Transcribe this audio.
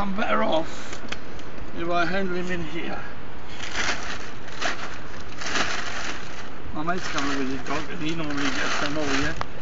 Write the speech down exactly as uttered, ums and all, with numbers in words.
I'm better off if I handle him in here. My mate's coming with his dog and he normally gets them all, yeah?